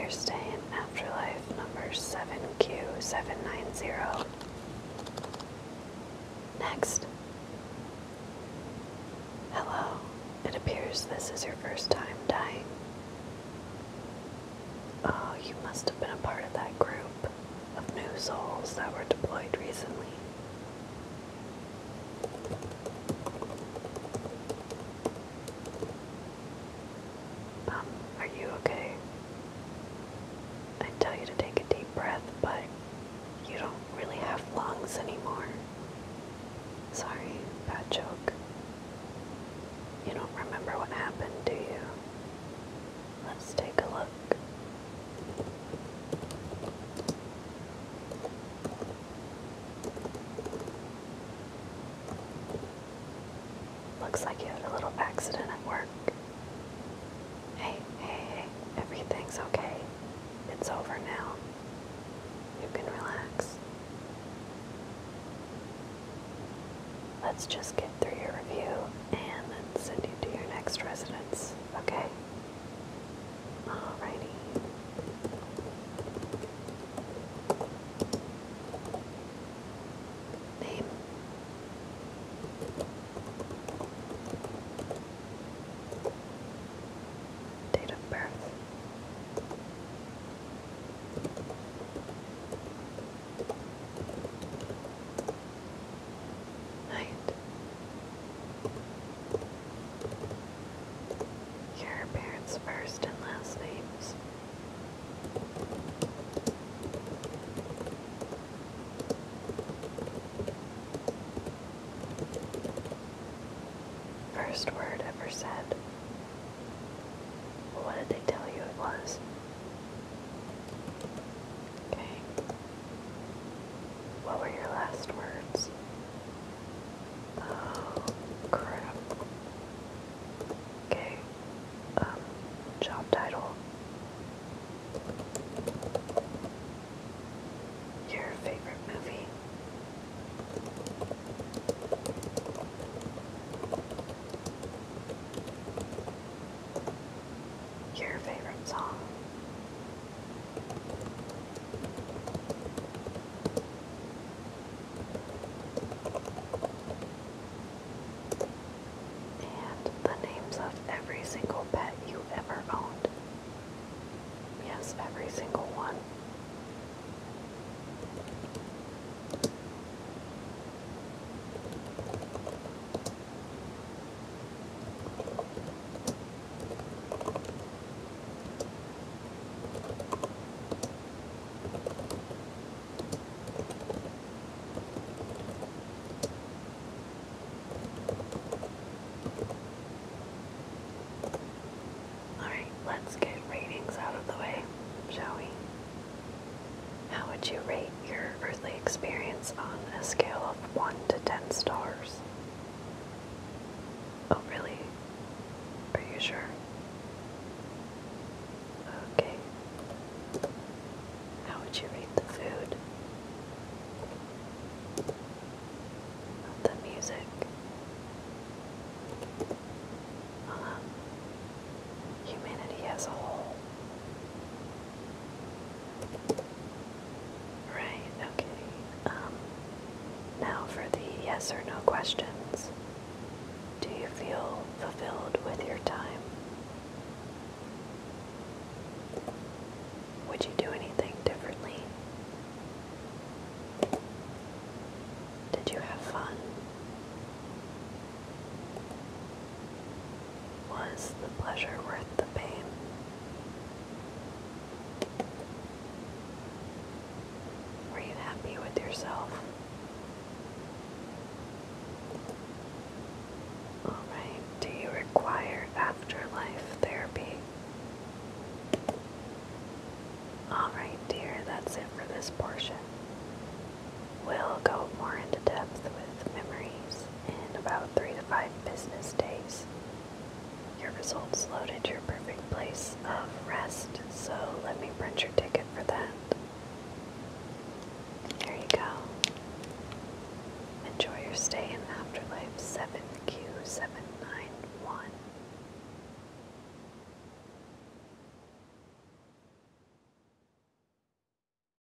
You're staying afterlife number 7Q790. Next. Hello. It appears this is your first time dying. Oh, you must have been a part of that group of new souls that were deployed recently. Are you okay? I'd tell you to take a deep breath, but you don't really have lungs anymore. Sorry, bad joke. You don't remember what happened, do you? Let's take a look. Looks like you had a little accident at work. Hey, everything's okay. It's over now. You can relax. Let's just get through your review and then send you to your next residence, okay? Alrighty. Name? Date of birth? Height? Your parents' first and last names? First word ever said? What did they tell you it was? Okay. What were your last words? Oh, crap. Okay. Job title. Your favorite movie? Your favorite song? And the names of every single pet you ever owned. Yes, every single one. Alright, let's get ratings out of the way, shall we? How would you rate your earthly experience on a scale of 1 to 10 stars? Oh, really? Are you sure? Okay. How would you rate the food? The music? Humanity as a whole? Right, okay. Now for the yes or no questions. Do you feel fulfilled with your time? Would you do anything differently? Did you have fun? Was the pleasure worth the pain? Were you happy with yourself? Alright, do you require afterlife therapy? Alright, dear, that's it for this portion.